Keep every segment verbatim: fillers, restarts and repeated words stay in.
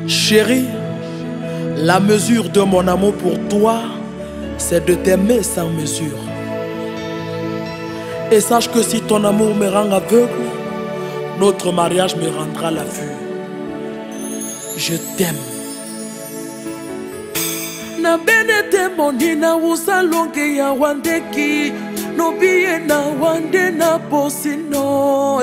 Chérie, la mesure de mon amour pour toi, c'est de t'aimer sans mesure. Et sache que si ton amour me rend aveugle, notre mariage me rendra la vue. Je t'aime. Na benete monina usalonge ya wandeki, no biye na wande na posino.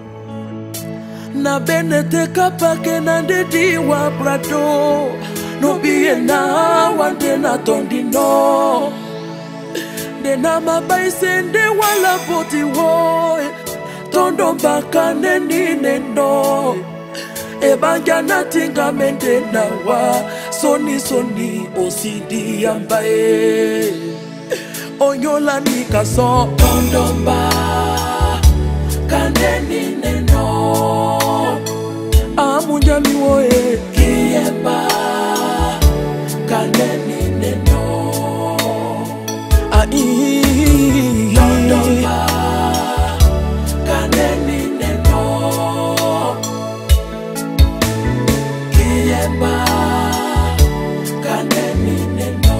Na benete kapake na ndedi wa brado, no biye na wande na tondino. De na mabaisende wala poti wo, tondo baka neni neno. Ebanja natinga mente na wa, soni soni osidi ambae. Onyola nikaso tondo ba, kaneni neno. Amunja miwoe kiemba, kaneni neno. Ai tondo ba, kaneni neno. Kiemba, kaneni neno.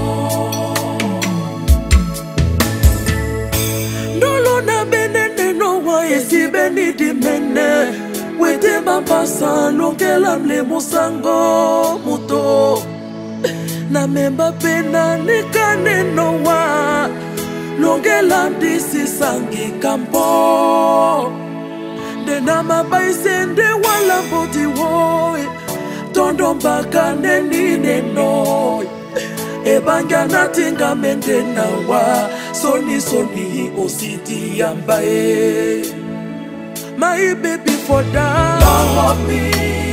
Ndolo na bene neno wa esi beni di mene. Wete mambasa longela mle musango muto. Na memba pena nika neno wa longela mdisi sangi kampo. De na mabaisende wala boti woy, tondo mbaka neni neno. Ebanja natinga mente na wa, soni soni ositi ambae. My baby for that, love me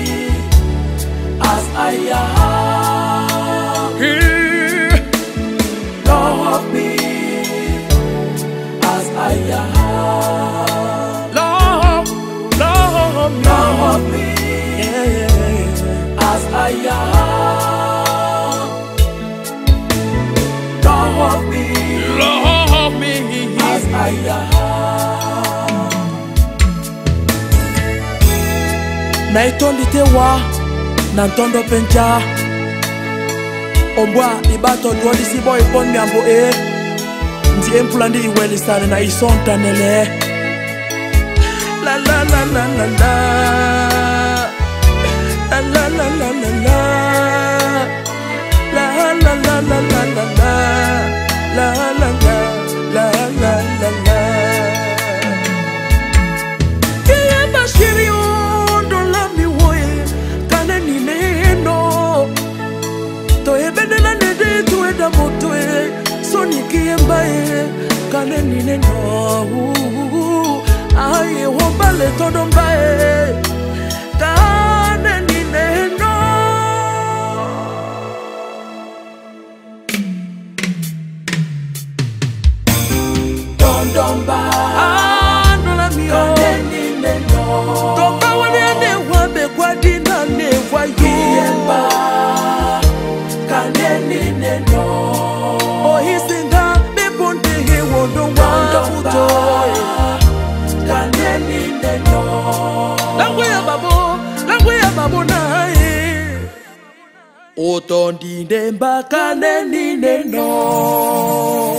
as I am. Here, love me as I am. Love, love me, love me, yeah, as I am. Love me, love me as I am. Na itondi tewa, na ntondo pencha. Ombwa ibato duwadi sibo ipon miambo e. Ndi empulandi iweli sane na isonta nele. La la la la la la. La la la la la la. La la la la la la la. La la la la la la la. Kiemba shiri ondo la mi woe, kaneni neno. To ebene na nede tu eda motoe, soni kiemba e, kaneni neno. Aye wobale todo mbae, kaneni neno. Tondomba, ando la mio, kaneni neno. Toka wane ane wabe kwa dina ne wayo. Kiemba, kaneni neno. Ohisinga bebonde he wondo wa utoe. Kaneni neno. Langwe ya babo, langwe ya babo nae. Otondi nemba kaneni neno.